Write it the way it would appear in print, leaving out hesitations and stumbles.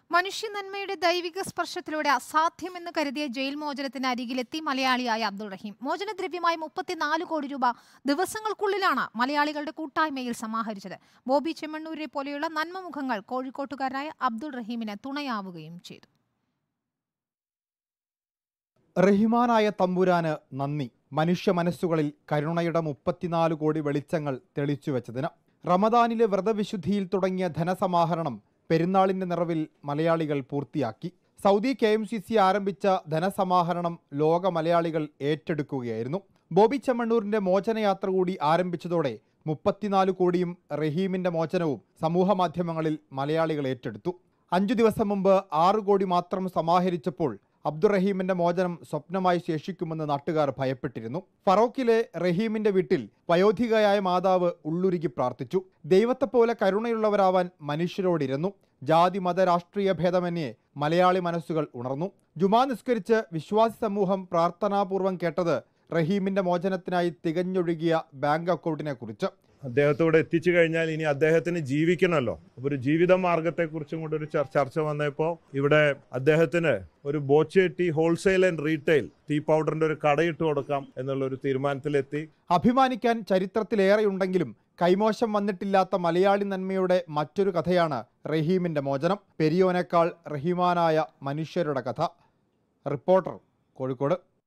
മനുഷ്യനന്മയുടെ ദൈവിക സ്പർശത്തിലൂടെ അസാധ്യമെന്ന് കരുതിയ ജയിൽ മോചനത്തിന് അരികിലെത്തി മലയാളിയായ അബ്ദുൾ റഹീം. മോചനദ്രവ്യമായി 34 കോടി രൂപ ദിവസങ്ങൾക്കുള്ളിലാണ് മലയാളികളുടെ കൂട്ടായ്മയിൽ സമാഹരിച്ചത്. ബോബി ചെമ്മണ്ണൂരിനെ പോലെയുള്ള നന്മമുഖങ്ങൾ കോഴിക്കോട്ടുകാരനായ അബ്ദുൾ റഹീമിന് തുണയാവുകയും ചെയ്തു. റഹിമാനായ തമ്പുരാന് നന്ദി. മനുഷ്യ മനസ്സുകളിൽ കരുണയുടെ 34 കോടി വെളിച്ചങ്ങൾ തെളിച്ചുവെച്ചതിന്. റമദാനിലെ വ്രതവിശുദ്ധിയിൽ തുടങ്ങിയ ധനസമാഹരണം പെരുന്നാളിന്റെ നിറവിൽ മലയാളികൾ പൂർത്തിയാക്കി. സൗദി KMCC ആരംഭിച്ച ധനസമാഹരണം ലോക മലയാളികൾ ഏറ്റെടുക്കുകയായിരുന്നു. ബോബി ചെമ്മണ്ണൂരിന്റെ മോചനയാത്ര കൂടി ആരംഭിച്ചതോടെ 34 കോടിയും റഹീമിന്റെ മോചനവും സമൂഹ മാധ്യമങ്ങളിൽ മലയാളികൾ ഏറ്റെടുത്തു. 5 ദിവസം മുമ്പ് 6 കോടി മാത്രം സമാഹരിച്ചപ്പോൾ അബ്ദുൾ റഹീമിന്റെ മോചനം സ്വപ്നമായി ശേഷിക്കുമെന്ന് നാട്ടുകാർ ഭയപ്പെട്ടിരുന്നു. ഫറോക്കിലെ റഹീമിന്റെ വീട്ടിൽ വയോധികയായ മാതാവ് ഉള്ളുരുകി പ്രാർത്ഥിച്ചു. ദൈവത്തെപ്പോലെ കരുണയുള്ളവരാവാൻ മനുഷ്യരോടിരുന്നു. ജാതി മത രാഷ്ട്രീയ ഭേദമന്യേ മലയാളി മനസ്സുകൾ ഉണർന്നു. ജുമാ നിസ്കരിച്ച് വിശ്വാസി സമൂഹം പ്രാർത്ഥനാപൂർവം കേട്ടത് റഹീമിന്റെ മോചനത്തിനായി തികഞ്ഞൊഴുകിയ ബാങ്ക് അക്കൗണ്ടിനെ കുറിച്ച്. അദ്ദേഹത്തോടെ എത്തിച്ചു കഴിഞ്ഞാൽ ഇനി അദ്ദേഹത്തിന് ജീവിക്കണമല്ലോ. ഒരു ജീവിത മാർഗത്തെക്കുറിച്ചും കൂടെ ഒരു ചർച്ച വന്നപ്പോൾ ഇവിടെ അദ്ദേഹത്തിന് ഒരു Boche tea wholesale and retail tea പൗഡറിന്റെ ഒരു കടയിട്ട് കൊടുക്കാം എന്നുള്ള ഒരു തീരുമാനത്തിലെത്തി. അഭിമാനിക്കാൻ ചരിത്രത്തിലേറെയുണ്ടെങ്കിലും കൈമോശം വന്നിട്ടില്ലാത്ത മലയാളി നന്മയുടെ മറ്റൊരു കഥയാണ് റഹീമിന്റെ മോചനം. പെരിയോനേക്കാൾ റഹീമാനായ മനുഷ്യരുടെ കഥ. റിപ്പോർട്ടർ, കോഴിക്കോട്.